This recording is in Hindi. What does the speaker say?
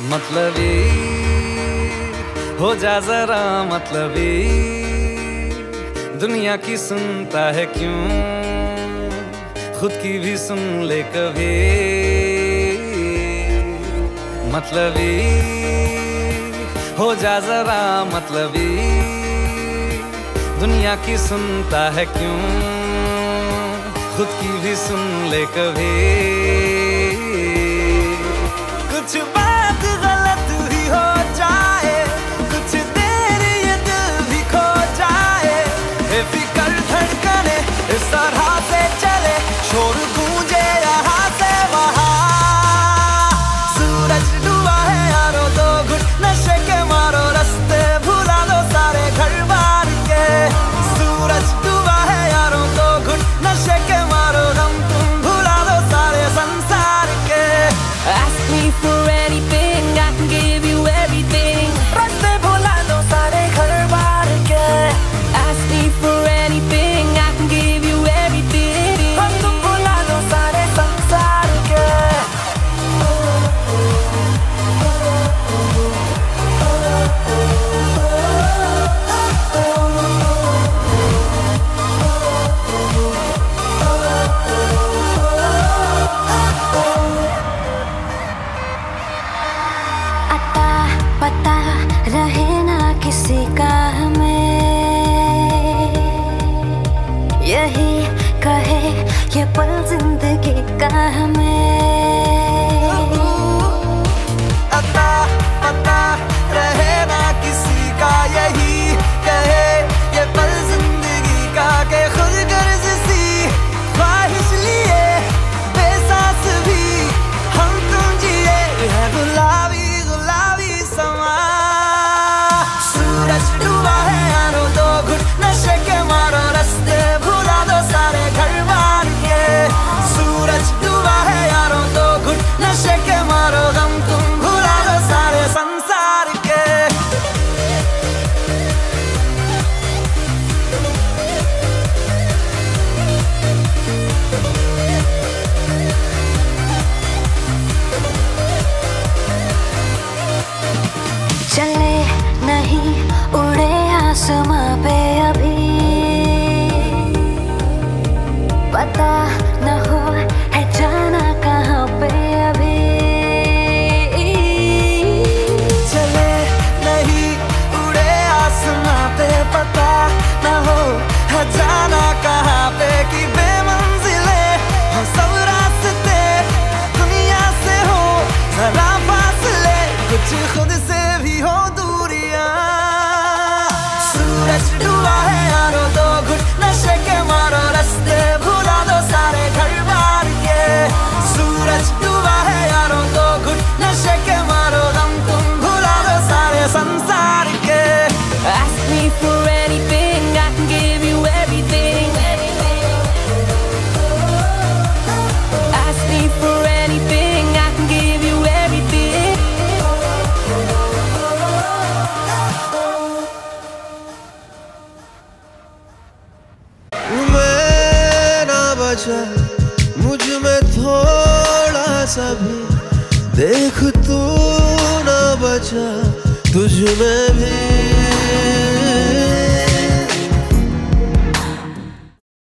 मतलबी हो जा जरा मतलबी, दुनिया की सुनता है क्यों, खुद की भी सुन ले कभी। मतलबी हो जा जरा मतलबी, दुनिया की सुनता है क्यों, खुद की भी सुन ले कभी। कुछ बात गलत भी हो जाए, कुछ देर ये दिल भी खो जाए, बेफिक्र धड़कने इस तरह से चले, शोर गूंजे यहाँ से वहाँ। सूरज डूबा है यारो, दो घुट नशे के मारो, रास्ते भुला दो सारे घर बार के। सूरज डूबा है यारो, दो घुट नशे के मारो, दम तुम भुला दो सारे संसार के। Ask me for anything, I can give you everything. रास्ते भुला दो सारे घर बार के। Ask me for anything, I can give you everything. हम तुम भुला दो सारे संसार के। पता रहे ना किसी का हमें, यही कहे ये पल जिंदगी का हमें। पता रहे ना किसी का, यही कहे ये पल जिंदगी का, के खुद गर्ज सी ख्वाहिश लिए बेसास भी हम तुम जिए है गुलाबी गुलाबी समा। सूरज डूबा है यारो, दो घुट नशे के मारो, रास्ते भुला दो सारे घर बार के। सूरज डूबा है यारो, दो घुट नशे के मारो, गम तुम भुला दो सारे संसार के। चले नहीं उड़े आसमां पे अभी, पता न हो है जाना कहाँ पे अभी। चले नहीं उड़े आसमां पे, पता न हो है जाना कहाँ पे, कि बेमंजिले हो सब रास्ते, दुनिया से हो जरा फासले, कुछ खुद से भी हो दूरियां। सूरज डूबा है यारो, दो घुट नशे के मारो, रास्ते भुला दो सारे घर बार के। सूरज डूबा है यारो, दो घुट नशे के मारो, दम तुम भुला दो सारे संसार के। Ask me for anything, I can give you everything. Ask me for anything, I can give you everything. मैं ना बचा मुझ में थोड़ा सा भी, देख तू ना बचा तुझ में भी।